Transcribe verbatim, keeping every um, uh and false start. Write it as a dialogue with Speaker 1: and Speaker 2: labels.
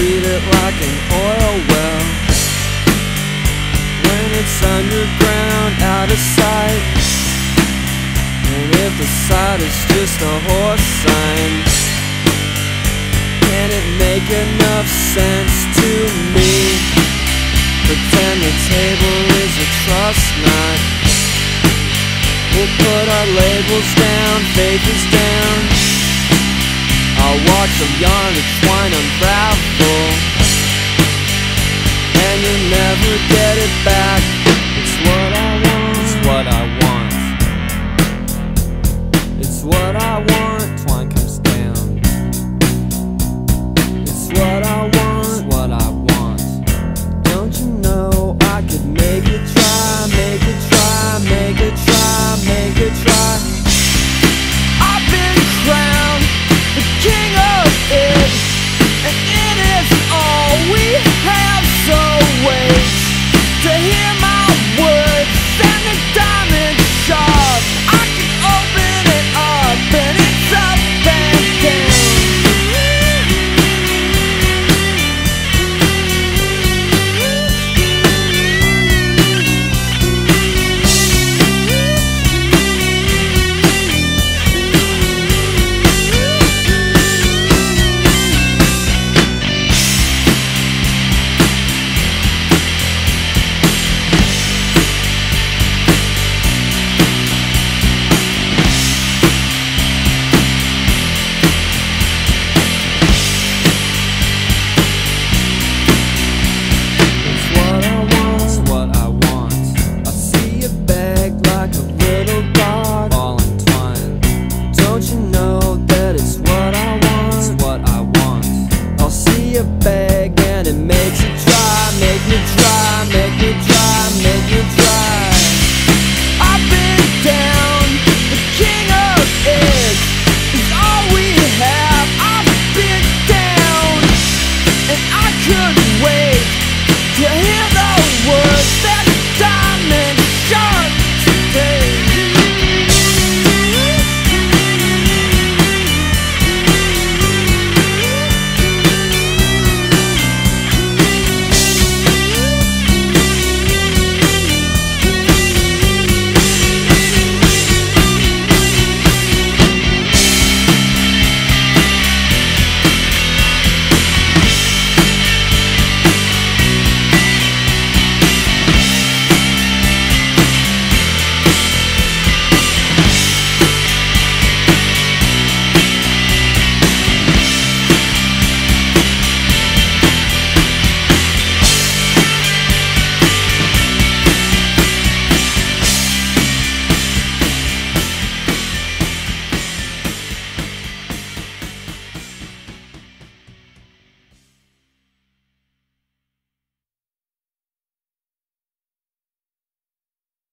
Speaker 1: treat it like an oil well. When it's underground, out of sight, and if the sight is just a horse sign, can it make enough sense to me? Pretend the table is a trust knot. We'll put our labels down, faith is down. I'll watch them yawn